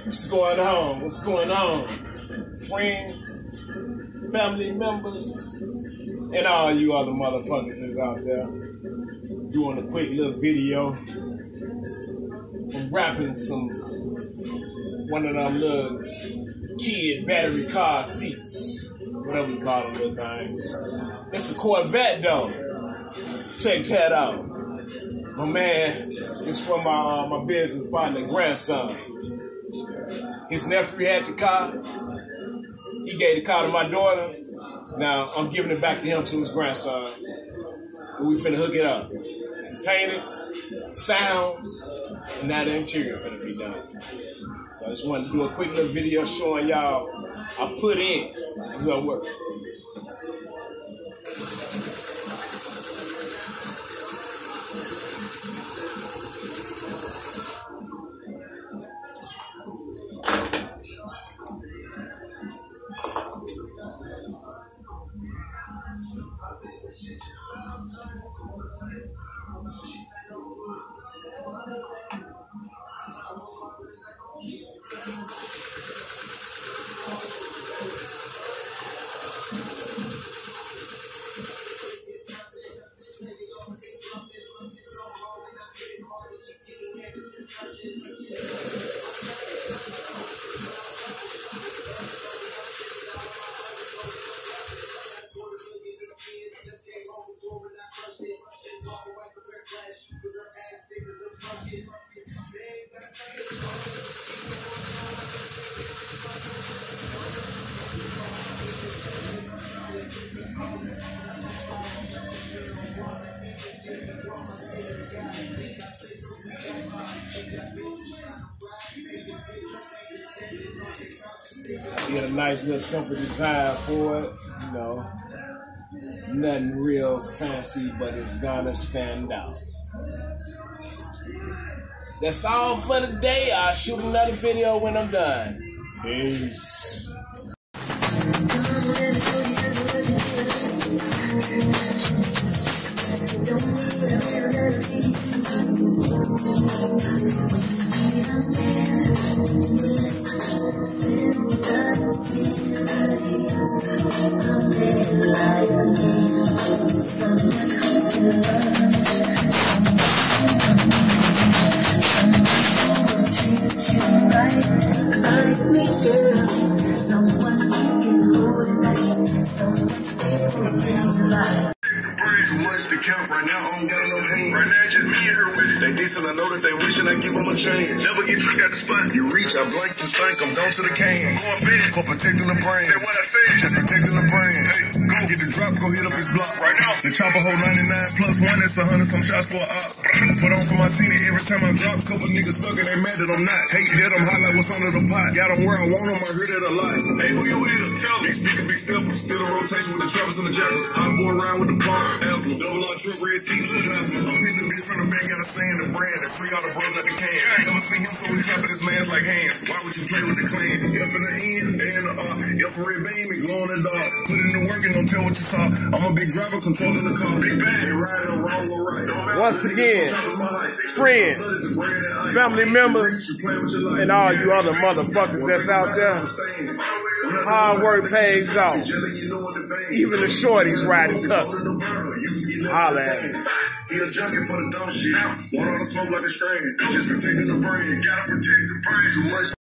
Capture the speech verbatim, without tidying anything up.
What's going on? What's going on? Friends, family members, and all you other motherfuckers that's out there doing a quick little video. I'm wrapping some, one of them little kid battery car seats, whatever you call them little things. It's a Corvette though. Check that out. My man, it's from my, uh, my business partner, grandson. His nephew had the car. He gave the car to my daughter. Now I'm giving it back to him to his grandson. And we finna hook it up. It's painted, sounds, and now the interior finna be done. So I just wanted to do a quick little video showing y'all I put in the work. Get a nice little simple design for it, you know. Nothing real fancy, but it's gonna stand out. That's all for today. I'll shoot another video when I'm done. Peace. Too much to count right now, I don't got no hands. Right now, it's just me and her with it. They decent, I know that they wishing I give them a chance. Never get tricked out the spot. You reach, I blank, you stank, I'm down to the can. I'm going fed for protecting the brain. Say what I said, just protecting the brain. Hey, go get the drop, go hit up his block. Right now, the chopper hold ninety-nine plus one, that's a hundred, some shots for a op. Put on for my city every time I drop. Couple niggas stuck and they mad that I'm not. Hate that I'm hot like what's under the pot. Got them where I want them, I heard it a lot. Hey, who you is? Tell me. Big speaker, big step, still in rotation with the trappers and the jackets. Hot boy around with the pump. Double on trip, red seats, and plasma. I'm in the bitch from the back, got a sand the brand, and free all the bros at the can. Never seen him, so we clapping his man's like hands. Why would you play with the clan? F in the end, A in the R. F for red beam, and glow in the dark. Put in the work and don't tell what you saw. I'm a big driver, controlling the car. Big bang, they riding wrong or right. Once again, friends, family members, and all you other motherfuckers that's out there, hard work pays off. Even the shorties riding custom. Holla at me. He a junkie for the dumb shit. Want all the smoke like a strain. Just protecting the brain. Gotta protect the brain. Too much.